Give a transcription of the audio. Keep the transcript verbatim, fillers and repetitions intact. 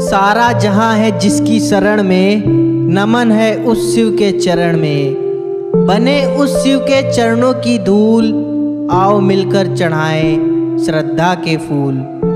सारा जहां है जिसकी शरण में, नमन है उस शिव के चरण में। बने उस शिव के चरणों की धूल, आओ मिलकर चढ़ाएं श्रद्धा के फूल।